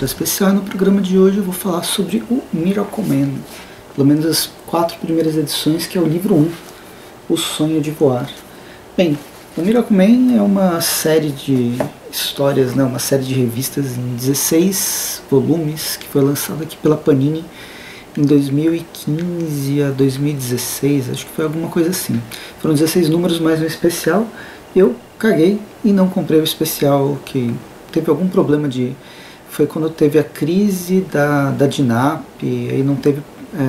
Ultra Especial, e no programa de hoje eu vou falar sobre o Miracleman, pelo menos as 4 primeiras edições, que é o livro 1, O Sonho de Voar. Bem, o Miracleman é uma série de histórias, uma série de revistas em 16 volumes, que foi lançada aqui pela Panini em 2015 a 2016, acho que foi alguma coisa assim. Foram 16 números mais um especial. Eu caguei e não comprei o especial, que teve algum problema de... Foi quando teve a crise da DINAP, aí não teve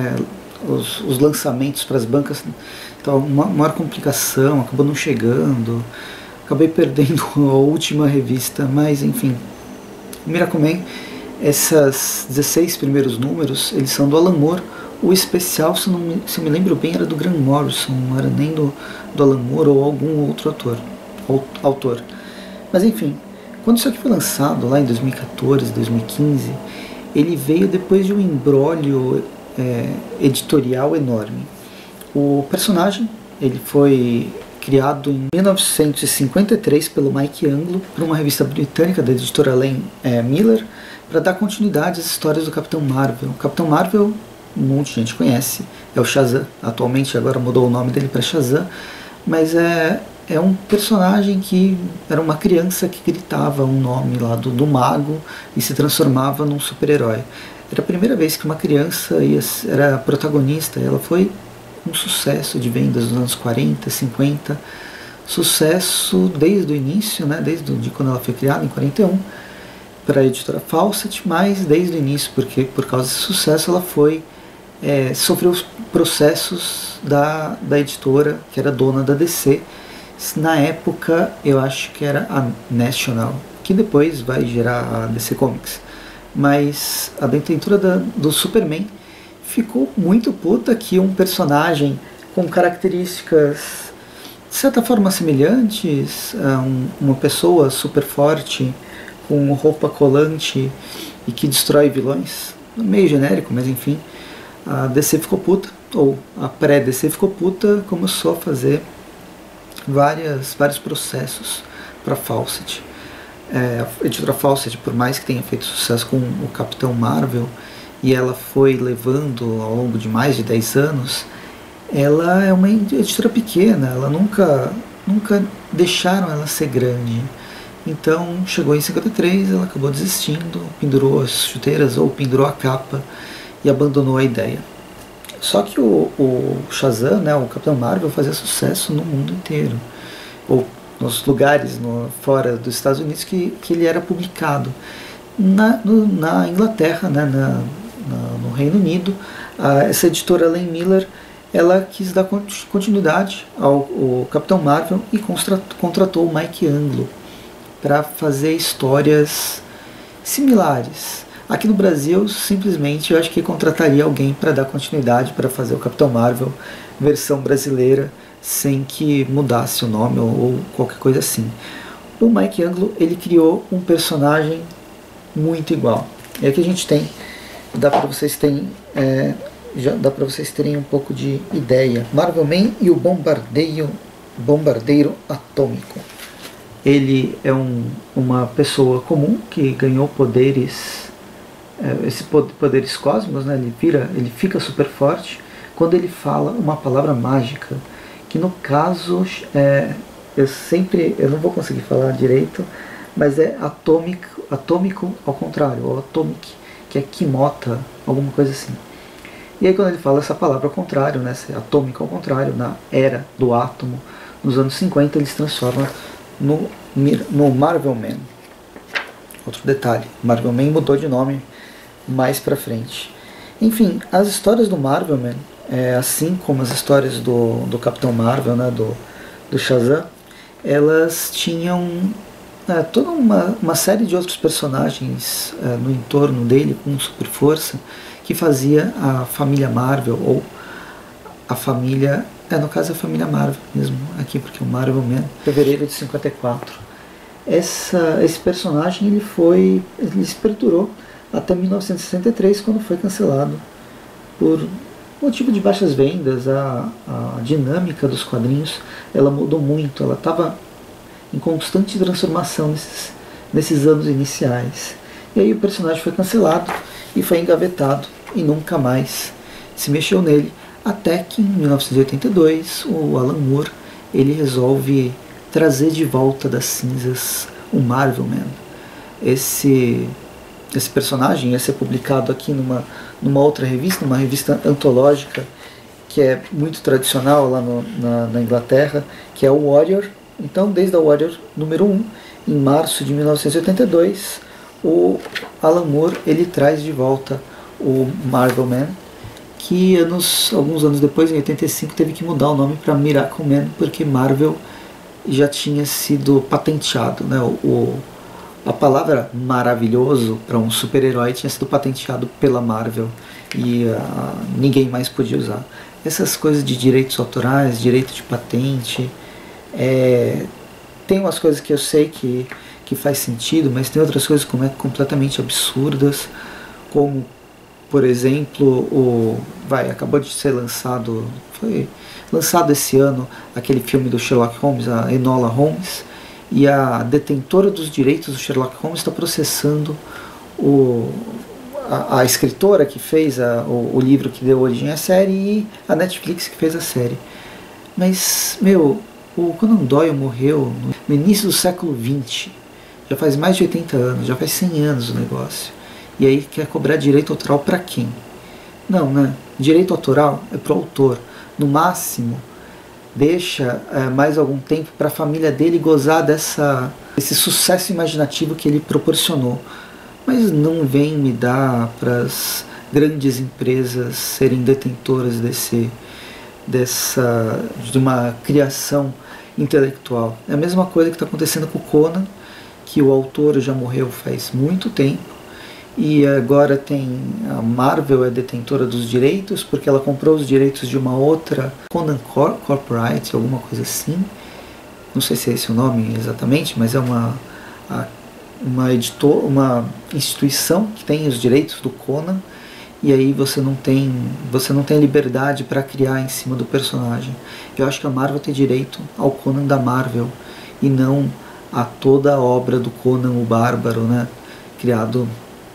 os lançamentos para as bancas, então uma maior complicação, acabou não chegando, acabei perdendo a última revista, mas enfim. O Miracleman, esses 16 primeiros números, eles são do Alan Moore. O especial, se eu me lembro bem, era do Grant Morrison, não era nem do Alan Moore ou algum outro autor. Mas enfim, quando isso aqui foi lançado, lá em 2014, 2015, ele veio depois de um imbróglio editorial enorme. O personagem, ele foi criado em 1953 pelo Mike Anglo, por uma revista britânica da editora Len Miller, para dar continuidade às histórias do Capitão Marvel. O Capitão Marvel, um monte de gente conhece, é o Shazam. Atualmente agora mudou o nome dele para Shazam, mas é um personagem que era uma criança que gritava um nome lá do mago e se transformava num super-herói. Era a primeira vez que uma criança era protagonista. Ela foi um sucesso de vendas nos anos 40, 50, sucesso desde o início, desde quando ela foi criada, em 41, para a editora Fawcett, mas desde o início, porque por causa desse sucesso ela sofreu os processos da editora, que era dona da DC. Na época, eu acho que era a National, que depois vai gerar a DC Comics. Mas a detentora do Superman ficou muito puta que um personagem com características de certa forma semelhantes a uma pessoa super forte, com roupa colante e que destrói vilões, meio genérico, mas enfim, a DC ficou puta, ou a pré-DC ficou puta, começou a fazer vários processos para Fawcett. A editora Fawcett, por mais que tenha feito sucesso com o Capitão Marvel, e ela foi levando ao longo de mais de 10 anos, ela é uma editora pequena, ela nunca deixaram ela ser grande. Então chegou em 53, ela acabou desistindo, pendurou as chuteiras ou pendurou a capa e abandonou a ideia. Só que o Shazam, o Capitão Marvel, fazia sucesso no mundo inteiro, ou nos lugares fora dos Estados Unidos que ele era publicado. Na Inglaterra, no Reino Unido, essa editora Len Miller, ela quis dar continuidade ao Capitão Marvel e contratou o Mike Anglo para fazer histórias similares. Aqui no Brasil, simplesmente, eu acho que contrataria alguém para dar continuidade, para fazer o Capitão Marvel versão brasileira, sem que mudasse o nome ou qualquer coisa assim. O Mike Anglo, ele criou um personagem muito igual. E aqui a gente tem, dá para vocês terem um pouco de ideia. Marvelman e o Bombardeiro Atômico. Ele é uma pessoa comum que ganhou poderes, poderes cósmicos, ele fica super forte quando ele fala uma palavra mágica, que no caso eu não vou conseguir falar direito, mas é atômico ao contrário, ou atomic, que é Kimota, alguma coisa assim. E aí quando ele fala essa palavra ao contrário, atômico ao contrário, na era do átomo, nos anos 50, ele se transforma no Marvelman. Outro detalhe, Marvelman mudou de nome mais pra frente. Enfim, as histórias do Marvelman, assim como as histórias do Capitão Marvel, do Shazam, elas tinham toda uma série de outros personagens no entorno dele com super força, que fazia a família Marvel, ou a família, no caso a família Marvel mesmo, aqui, porque o Marvelman, fevereiro de 54. Esse personagem ele se perdurou até 1963, quando foi cancelado por motivo de baixas vendas. A dinâmica dos quadrinhos, ela mudou muito, ela estava em constante transformação nesses anos iniciais. E aí o personagem foi cancelado e foi engavetado e nunca mais se mexeu nele, até que em 1982 o Alan Moore ele resolve trazer de volta das cinzas o Marvel Man. Esse personagem ia ser publicado aqui numa outra revista, numa revista antológica que é muito tradicional lá na Inglaterra, que é o Warrior. Então, desde a Warrior número 1, em março de 1982, o Alan Moore ele traz de volta o Marvel Man, que alguns anos depois, em 85, teve que mudar o nome para Miracle Man, porque Marvel já tinha sido patenteado, né? A palavra maravilhoso para um super-herói tinha sido patenteado pela Marvel e ninguém mais podia usar. Essas coisas de direitos autorais, direito de patente, tem umas coisas que eu sei que faz sentido, mas tem outras coisas como completamente absurdas, como, por exemplo, acabou de ser foi lançado esse ano aquele filme do Sherlock Holmes, a Enola Holmes, e a detentora dos direitos do Sherlock Holmes está processando a escritora que fez o livro que deu origem à série e a Netflix que fez a série. Mas, o Conan Doyle morreu no início do século XX, já faz mais de 80 anos, já faz 100 anos o negócio. E aí quer cobrar direito autoral para quem? Não, né? Direito autoral é pro autor. No máximo, deixa mais algum tempo para a família dele gozar desse sucesso imaginativo que ele proporcionou. Mas não vem me dar para as grandes empresas serem detentoras de uma criação intelectual. É a mesma coisa que está acontecendo com o Conan, que o autor já morreu faz muito tempo, e agora a Marvel é detentora dos direitos, porque ela comprou os direitos de uma outra, Conan Corporate, alguma coisa assim. Não sei se é esse o nome exatamente, mas é uma instituição que tem os direitos do Conan, e aí você não tem liberdade para criar em cima do personagem. Eu acho que a Marvel tem direito ao Conan da Marvel, e não a toda a obra do Conan o Bárbaro, né, criado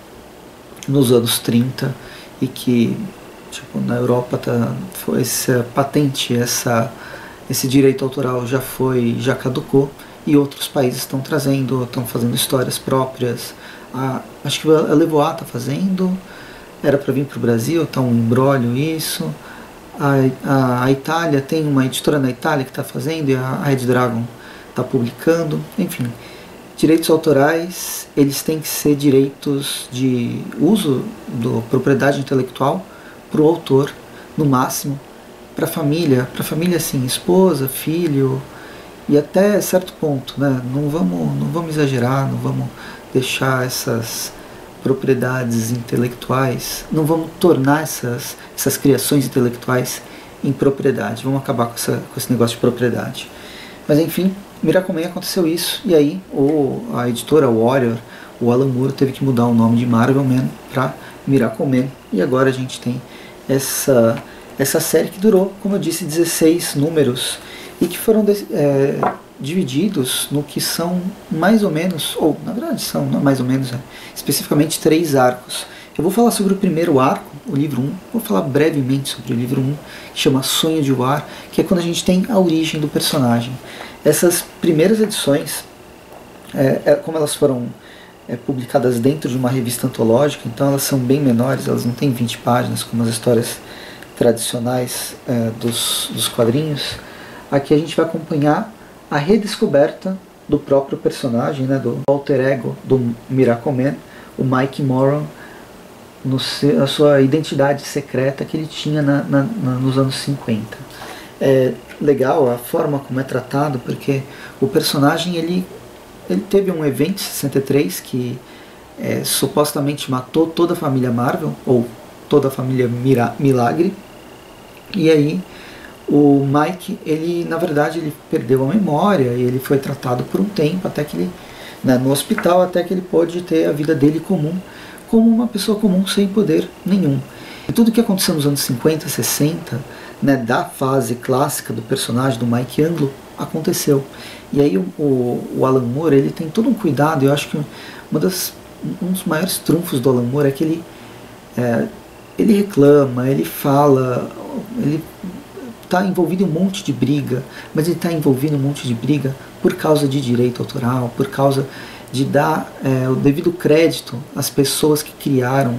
nos anos 30, e que na Europa foi essa patente, esse direito autoral já caducou, e outros países estão fazendo histórias próprias. Acho que a Levoa está fazendo, era para vir para o Brasil, está um embrólio isso. A Itália tem uma editora na Itália que está fazendo, e a Red Dragon está publicando. Enfim, direitos autorais, eles têm que ser direitos de uso da propriedade intelectual para o autor, no máximo, para a família assim, esposa, filho, e até certo ponto, né? Não vamos exagerar, não vamos deixar essas propriedades intelectuais, não vamos tornar essas criações intelectuais em propriedade, vamos acabar com esse negócio de propriedade. Mas enfim, Miracle Man aconteceu isso, e aí a editora Warrior, o Alan Moore, teve que mudar o nome de Marvel Man para Miracle Man, e agora a gente tem essa série que durou, como eu disse, 16 números, e que foram divididos no que são mais ou menos, ou na verdade são mais ou menos, especificamente 3 arcos. Eu vou falar sobre o primeiro arco, o livro 1, vou falar brevemente sobre o livro 1, que chama Sonho de Voar, que é quando a gente tem a origem do personagem. Essas primeiras edições, como elas foram publicadas dentro de uma revista antológica, então elas são bem menores, elas não têm 20 páginas como as histórias tradicionais dos quadrinhos. Aqui a gente vai acompanhar a redescoberta do próprio personagem, né, do alter ego do Miracle Man, o Mike Moran, a sua identidade secreta que ele tinha nos anos 50. É legal a forma como é tratado, porque o personagem ele teve um evento em 63 que supostamente matou toda a família Marvel, ou toda a família Milagre, e aí o Mike, na verdade, ele perdeu a memória, e ele foi tratado por um tempo, até que ele, no hospital, até que ele pôde ter a vida dele comum, como uma pessoa comum sem poder nenhum. E tudo que aconteceu nos anos 50, 60, da fase clássica do personagem do Mike Anglo, aconteceu. E aí o Alan Moore, ele tem todo um cuidado, eu acho que uma das um dos maiores trunfos do Alan Moore é que ele reclama, ele fala, ele está envolvido em um monte de briga, mas ele está envolvido em um monte de briga por causa de direito autoral, por causa de dar o devido crédito às pessoas que criaram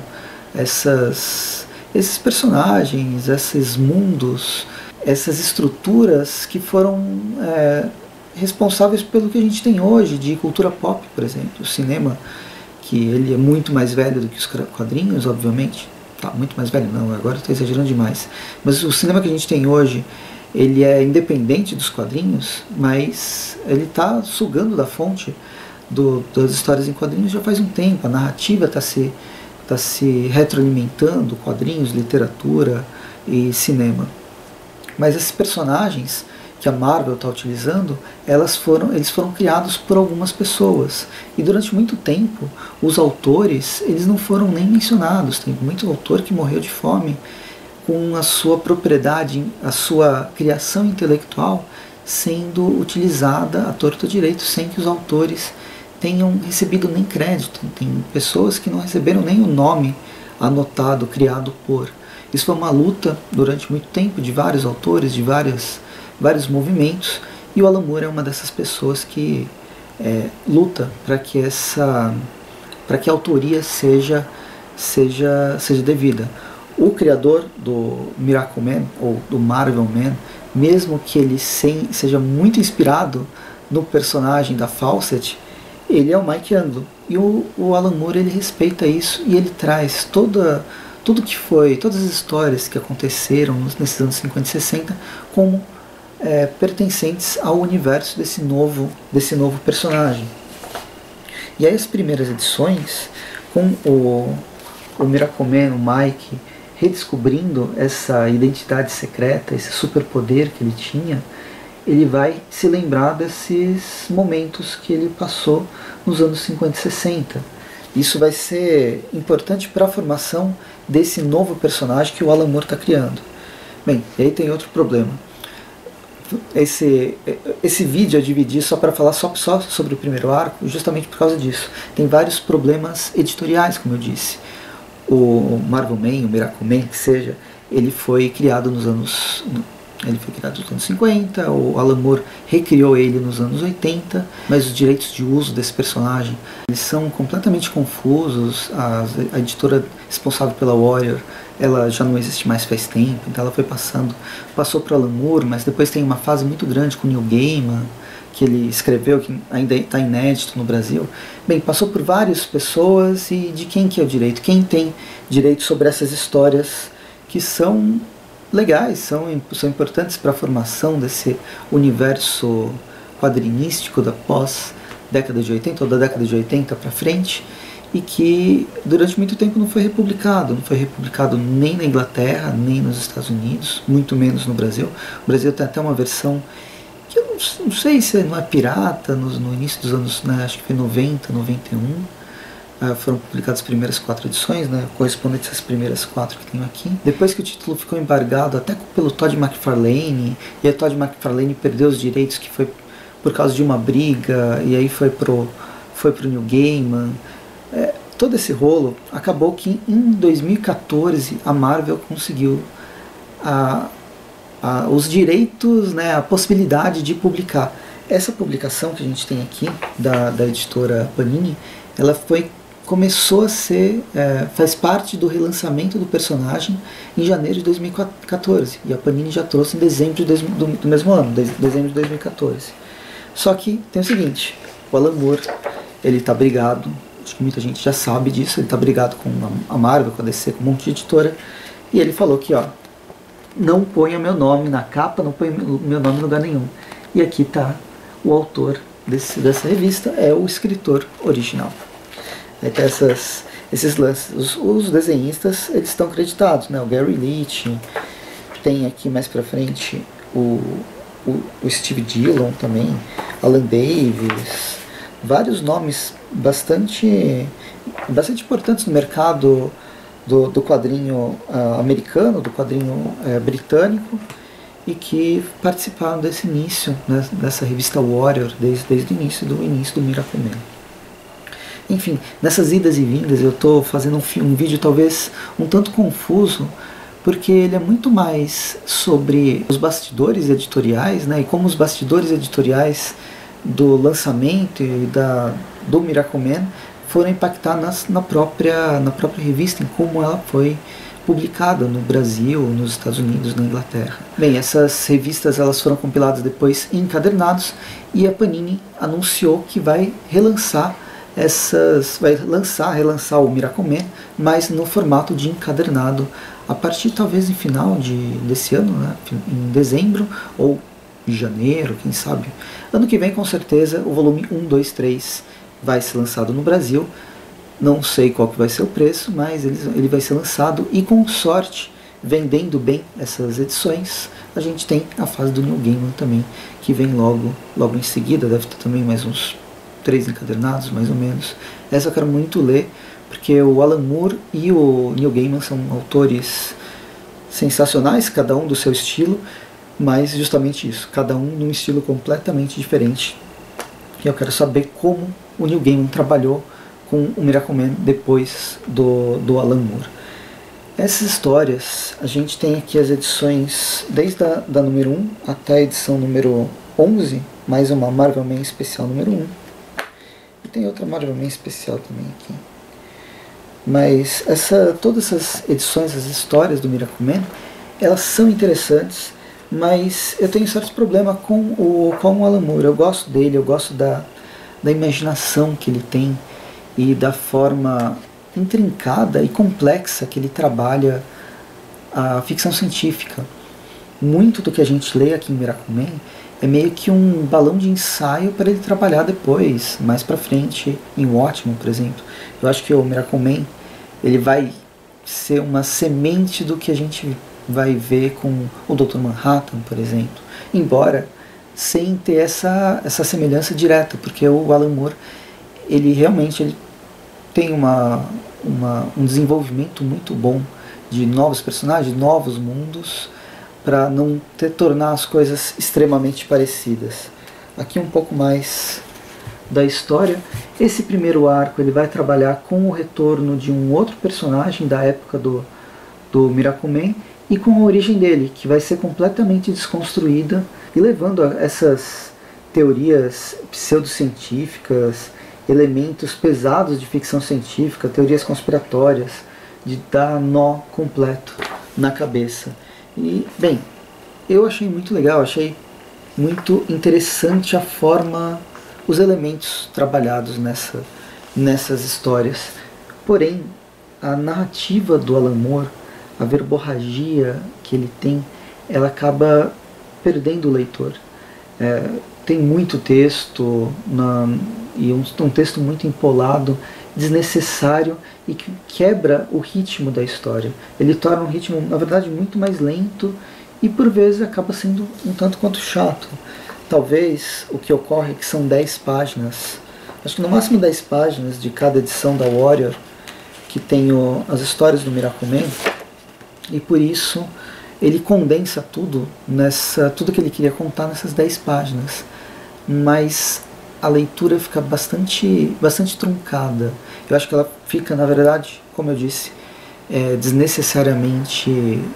esses personagens, esses mundos, essas estruturas que foram responsáveis pelo que a gente tem hoje de cultura pop, por exemplo. O cinema, que ele é muito mais velho do que os quadrinhos, obviamente. Tá, muito mais velho não, agora estou exagerando demais. Mas o cinema que a gente tem hoje, ele é independente dos quadrinhos, mas ele está sugando da fonte das histórias em quadrinhos já faz um tempo. A narrativa está se retroalimentando, quadrinhos, literatura e cinema. Mas esses personagens que a Marvel está utilizando, eles foram criados por algumas pessoas. E durante muito tempo, os autores eles não foram nem mencionados. Tem muito autor que morreu de fome com a sua propriedade, a sua criação intelectual sendo utilizada à torto direito, sem que os autores tenham recebido nem crédito. Tem pessoas que não receberam nem o nome anotado, criado por. Isso foi uma luta durante muito tempo de vários autores, de vários movimentos, e o Alan Moore é uma dessas pessoas que luta para que a autoria seja devida. O criador do Miracle Man, ou do Marvel Man, mesmo que ele seja muito inspirado no personagem da Fawcett, ele é o Mike Anglo. E o Alan Moore, ele respeita isso e ele traz tudo que foi, todas as histórias que aconteceram nesses anos 50 e 60 como pertencentes ao universo desse novo personagem. E aí as primeiras edições, com o Miracle Man, o Mike, redescobrindo essa identidade secreta, esse superpoder que ele tinha, ele vai se lembrar desses momentos que ele passou nos anos 50 e 60. Isso vai ser importante para a formação desse novo personagem que o Alan Moore está criando. Bem, e aí tem outro problema. Esse vídeo eu dividi só para falar só sobre o primeiro arco, justamente por causa disso. Tem vários problemas editoriais, como eu disse. O Marvel Man, o Miracle Man, que seja, ele foi criado nos anos 50, o Alan Moore recriou ele nos anos 80, mas os direitos de uso desse personagem eles são completamente confusos. A editora responsável pela Warrior, ela já não existe mais faz tempo, então ela passou para o Alan Moore, mas depois tem uma fase muito grande com o Neil Gaiman, que ele escreveu, que ainda está inédito no Brasil. Bem, passou por várias pessoas, e de quem que é o direito? Quem tem direito sobre essas histórias que são legais, são importantes para a formação desse universo quadrinístico da pós-década de 80, ou da década de 80 para frente, e que durante muito tempo não foi republicado. Não foi republicado nem na Inglaterra, nem nos Estados Unidos, muito menos no Brasil. O Brasil tem até uma versão que eu não sei se não é pirata, no início dos anos, né, acho que foi 90, 91, foram publicadas as primeiras 4 edições, né, correspondentes às primeiras 4 que tenho aqui. Depois que o título ficou embargado até pelo Todd McFarlane, e a Todd McFarlane perdeu os direitos, que foi por causa de uma briga, e aí foi pro Neil Gaiman. Todo esse rolo acabou que em 2014 a Marvel conseguiu os direitos, né, a possibilidade de publicar. Essa publicação que a gente tem aqui, da editora Panini, ela começou a ser, faz parte do relançamento do personagem em janeiro de 2014, e a Panini já trouxe em dezembro do mesmo ano, dezembro de 2014. Só que tem o seguinte, o Alan Moore, ele está brigado, acho que muita gente já sabe disso, ele está brigado com a Marvel, com a DC, com um monte de editora, e ele falou que, ó, não ponha meu nome na capa, não ponha meu nome em lugar nenhum. E aqui está o autor dessa revista, é o escritor original. Aí tem esses lances. Os desenhistas, eles estão creditados, né? O Gary Leach, tem aqui mais pra frente o Steve Dillon também, Alan Davis, vários nomes bastante importantes no mercado do quadrinho americano, do quadrinho britânico, e que participaram desse início, né, dessa revista Warrior, desde o início do Miracle Man. enfim, nessas idas e vindas eu estou fazendo um vídeo talvez um tanto confuso, porque ele é muito mais sobre os bastidores editoriais, né, e como os bastidores editoriais do lançamento e do Miracle Man foram impactar na própria revista, em como ela foi publicada no Brasil, nos Estados Unidos, na Inglaterra. Bem, essas revistas elas foram compiladas depois em encadernados, e a Panini anunciou que vai relançar relançar o Miracle Man, mas no formato de encadernado, a partir talvez em final desse ano, né, em dezembro ou janeiro, quem sabe. Ano que vem, com certeza, o volume 1, 2, 3 vai ser lançado no Brasil. Não sei qual que vai ser o preço, mas ele vai ser lançado, e com sorte, vendendo bem essas edições, a gente tem a fase do Neil Gaiman também, que vem logo em seguida. Deve ter também mais uns 3 encadernados, mais ou menos. Essa eu quero muito ler, porque o Alan Moore e o Neil Gaiman são autores sensacionais, cada um do seu estilo, mas justamente isso, cada um num estilo completamente diferente. E eu quero saber como o Neil Gaiman trabalhou com o Miracle Man depois do Alan Moore. Essas histórias, a gente tem aqui as edições desde da número 1 até a edição número 11, mais uma Marvel Man especial número 1. E tem outra Marvel Man especial também aqui. Mas todas essas edições, as histórias do Miracle Man, elas são interessantes, mas eu tenho certos problemas com o Alan Moore. Eu gosto dele, eu gosto da imaginação que ele tem e da forma intrincada e complexa que ele trabalha a ficção científica. Muito do que a gente lê aqui em Miracle Man é meio que um balão de ensaio para ele trabalhar depois, mais pra frente, em Watchmen, por exemplo. Eu acho que o Miracle Man ele vai ser uma semente do que a gente vai ver com o Dr. Manhattan, por exemplo, embora sem ter essa semelhança direta, porque o Alan Moore ele realmente tem um desenvolvimento muito bom de novos personagens, novos mundos, para não tornar as coisas extremamente parecidas. Aqui um pouco mais da história. Esse primeiro arco ele vai trabalhar com o retorno de um outro personagem da época do Miracle Man, e com a origem dele, que vai ser completamente desconstruída, e levando a essas teorias pseudocientíficas, elementos pesados de ficção científica, teorias conspiratórias, de dar nó completo na cabeça. E, bem, eu achei muito legal, achei muito interessante a forma, os elementos trabalhados nessas histórias. Porém, a narrativa do Alan Moore, a verborragia que ele tem, ela acaba perdendo o leitor. Tem muito texto, e um texto muito empolado, desnecessário, e que quebra o ritmo da história. Ele torna um ritmo, na verdade, muito mais lento, e por vezes acaba sendo um tanto quanto chato. Talvez o que ocorre é que são 10 páginas, acho que no máximo 10 páginas de cada edição da Warrior, que tem as histórias do Miracle Man, e por isso ele condensa tudo que ele queria contar nessas 10 páginas. Mas a leitura fica bastante truncada. Eu acho que ela fica, na verdade, como eu disse, desnecessariamente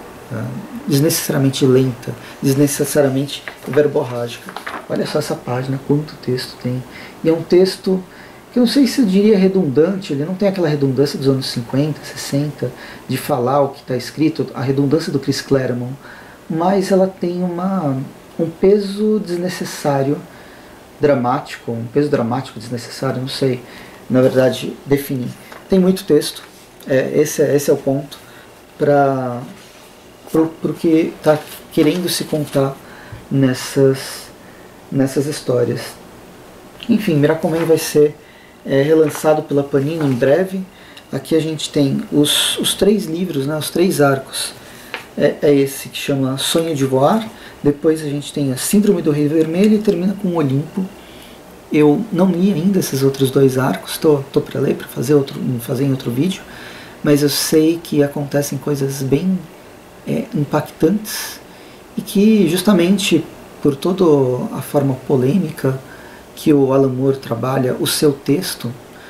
lenta, desnecessariamente verborrágica. Olha só essa página, quanto texto tem. E é um texto que eu não sei se eu diria redundante, ele não tem aquela redundância dos anos 50, 60, de falar o que está escrito, a redundância do Chris Claremont, mas ela tem um peso desnecessário, dramático, um peso dramático desnecessário, não sei, na verdade, definir. Tem muito texto, esse é o ponto, para o que está querendo se contar nessas histórias. Enfim, Miracle Man vai ser relançado pela Panini em breve. Aqui a gente tem os 3 livros, né, os 3 arcos. Esse que chama Sonho de Voar. Depois a gente tem a Síndrome do Rei Vermelho e termina com Olimpo. Eu não li ainda esses outros 2 arcos, estou para ler, para fazer em outro vídeo, mas eu sei que acontecem coisas bem impactantes, e que justamente por toda a forma polêmica que o Alan Moore trabalha o seu texto,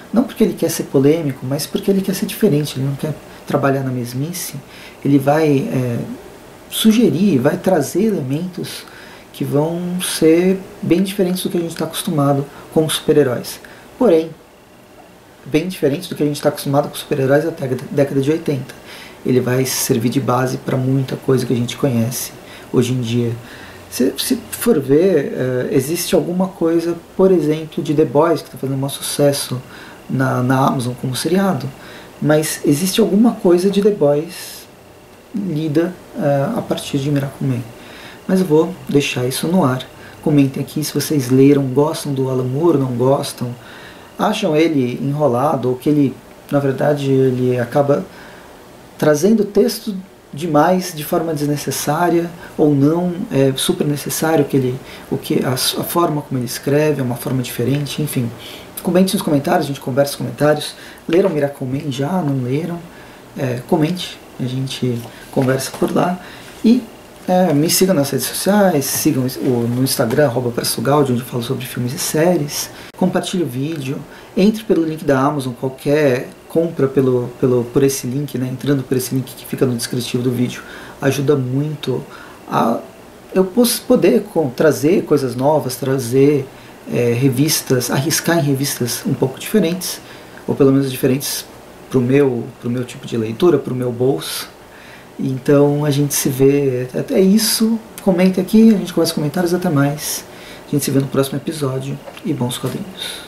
Não porque ele quer ser polêmico, mas porque ele quer ser diferente, ele não quer trabalhar na mesmice. Ele vai sugerir, vai trazer elementos que vão ser bem diferentes do que a gente está acostumado com os super-heróis. Porém, bem diferentes do que a gente está acostumado com os super-heróis até a década de 80. Ele vai servir de base para muita coisa que a gente conhece hoje em dia. Se for ver, existe alguma coisa, por exemplo, de The Boys, que está fazendo um sucesso na Amazon como seriado, mas existe alguma coisa de The Boys lida a partir de Miracle Man. Mas eu vou deixar isso no ar. Comentem aqui se vocês leram, gostam do Alan Moore, não gostam, acham ele enrolado, ou que ele, na verdade, ele acaba trazendo texto demais de forma desnecessária, ou não, é super necessário a forma como ele escreve é uma forma diferente, enfim. Comente nos comentários, a gente conversa nos comentários. Leram Miracle Man já? Não leram? Comente, a gente conversa por lá. E me sigam nas redes sociais, sigam no Instagram, @pressugaldi, onde eu falo sobre filmes e séries. Compartilhe o vídeo, entre pelo link da Amazon, qualquer compra por esse link, né, entrando por esse link que fica no descritivo do vídeo, ajuda muito a eu poder trazer coisas novas, trazer revistas, arriscar em revistas um pouco diferentes, ou pelo menos diferentes pro meu tipo de leitura, pro meu bolso. Então a gente se vê, até isso, comente aqui, a gente conversa nos comentários, até mais. A gente se vê no próximo episódio e bons quadrinhos.